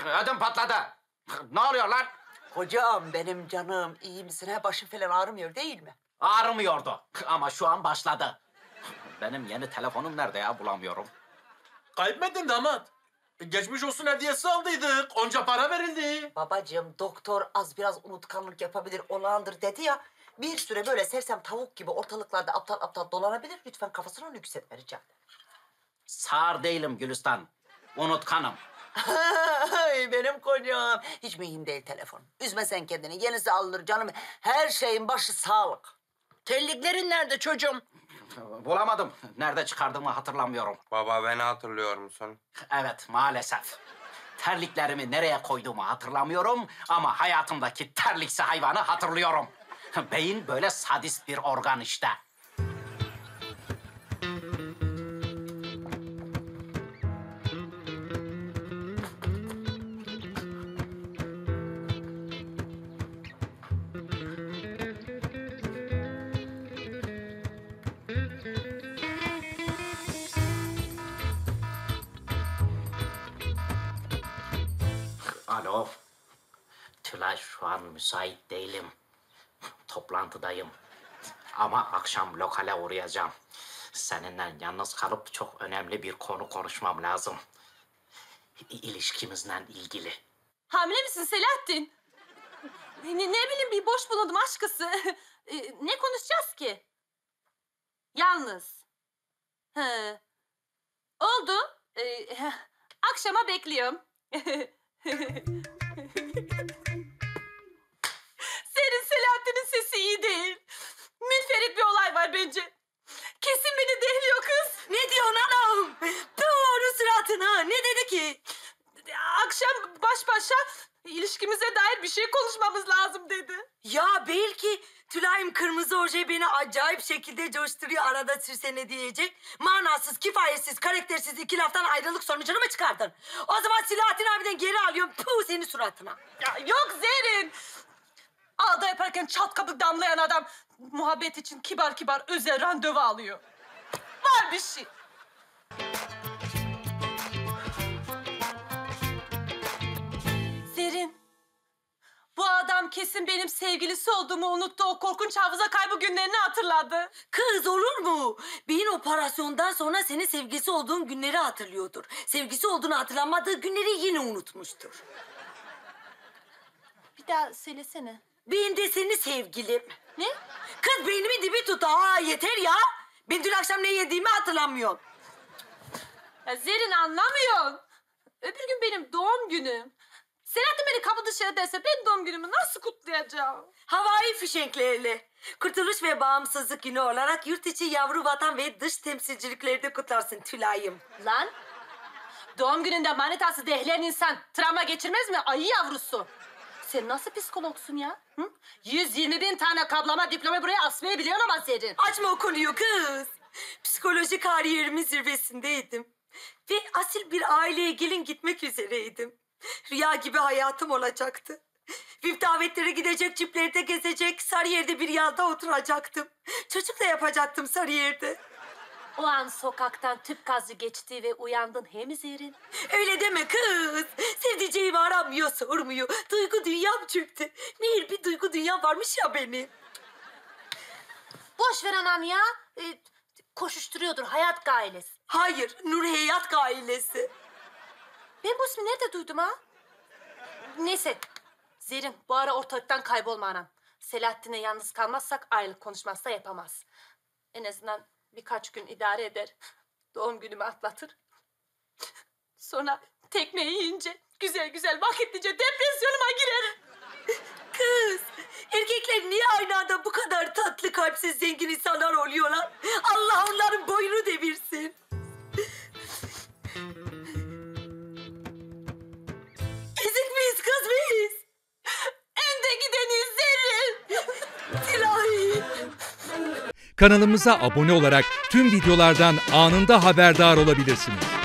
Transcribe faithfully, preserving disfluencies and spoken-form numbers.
Ödüm patladı. Ne oluyor lan? Hocam benim canım iyi misin? Ha, başın falan ağrımıyor değil mi? Ağrımıyordu ama şu an başladı. Benim yeni telefonum nerede ya, bulamıyorum. Kaybettin damat. Geçmiş olsun hediyesi aldıydık. Onca para verildi. Babacığım doktor az biraz unutkanlık yapabilir, olağandır dedi ya. Bir süre böyle sersem tavuk gibi ortalıklarda aptal aptal dolanabilir. Lütfen kafasını yükseltme rica ederim. Sağır değilim Gülistan. Unutkanım. Ay benim kocam. Hiç mühim değil telefon. Üzme sen kendini. Yenisi alınır canım. Her şeyin başı sağlık. Terliklerin nerede çocuğum? Bulamadım. Nerede çıkardığımı hatırlamıyorum. Baba beni hatırlıyor musun? Evet, maalesef. Terliklerimi nereye koyduğumu hatırlamıyorum ama hayatımdaki terliksi hayvanı hatırlıyorum. Beyin böyle sadist bir organ işte. Alo. Tülay, şu an müsait değilim. Toplantıdayım. Ama akşam lokale uğrayacağım. Seninle yalnız kalıp çok önemli bir konu konuşmam lazım. İ- İlişkimizle ilgili. Hamile misin Selahattin? Ne, ne bileyim bir boş bulundum aşkısı. E, ne konuşacağız ki? Yalnız. He. Oldu. E, akşama bekliyorum. Senin Selahattin'in sesi iyi değil. Münferit bir olay var bence. Kesin beni dehliyor kız. Ne diyorsun anam? Tüh onun suratına. Ne dedi ki? Akşam baş başa ilişkimize dair bir şey konuşmamız lazım dedi. Ya belki Tülay'ım kırmızı oje beni acayip şekilde coşturuyor, arada sürsene diyecek. Manasız, kifayetsiz, karaktersiz iki laftan ayrılık sonucunu mu çıkardın? O zaman Selahattin abiden geri alıyorum. Puh senin suratına. Ya yok Zerrin. Ağda yaparken çat kapı damlayan adam muhabbet için kibar kibar özel randevu alıyor. Var bir şey. Zerrin. Bu adam kesin benim sevgilisi olduğumu unuttu. O korkunç hafıza kaybı günlerini hatırladı. Kız olur mu? Beyin operasyondan sonra senin sevgisi olduğun günleri hatırlıyordur. Sevgisi olduğunu hatırlamadığı günleri yine unutmuştur. Bir daha söylesene. Ben de seni sevgilim. Ne? Kız beynimi dibi tut. Aa yeter ya. Ben dün akşam ne yediğimi hatırlamıyorum. Ya Zerrin anlamıyorsun. Öbür gün benim doğum günüm. Selahattin beni kapı dışarı derse ben doğum günümü nasıl kutlayacağım? Havai fişeklerle. Kurtuluş ve Bağımsızlık Günü olarak yurt içi, yavru vatan ve dış temsilciliklerde kutlarsın Tülay'ım. Lan doğum gününde manitası dehleyen insan travma geçirmez mi ayı yavrusu? Sen nasıl psikologsun ya? Hı? yüz yirmi bin tane kablama diploma buraya asmayı biliyorsun ama Zerrin. Açma o konuyu kız. Psikoloji kariyerimin zirvesindeydim. Ve asil bir aileye gelin gitmek üzereydim. Rüya gibi hayatım olacaktı. V I P davetlere gidecek, ciplerde gezecek, Sarıyer'de bir yanda oturacaktım. Çocuk da yapacaktım Sarıyer'de. O an sokaktan tüp gazı geçti ve uyandın he mi Zerrin? Öyle deme kız. Sevdiceğimi aramıyor, sormuyor. Duygu dünyam çöktü. Meğer bir duygu dünyam varmış ya benim. Boş ver anam ya. Ee, koşuşturuyordur hayat gailesi. Hayır, Nur Hayat ailesi. Ben bu ismi nerede duydum ha? Neyse. Zerrin bu ara ortalıktan kaybolma anam. Selahattin'e yalnız kalmazsak ayrılık konuşmazsa yapamaz. En azından birkaç gün idare eder. Doğum günümü atlatır. Sonra tekmeyi yiyince güzel güzel vakitlice depresyonuma girerim. Kız, erkekler niye aynı anda bu kadar tatlı, kalpsiz, zengin insanlar oluyorlar? Allah onların boyunu devirsin. Ezik miyiz kız miyiz? Önde gideniz Zerrin. İlahi. Kanalımıza abone olarak tüm videolardan anında haberdar olabilirsiniz.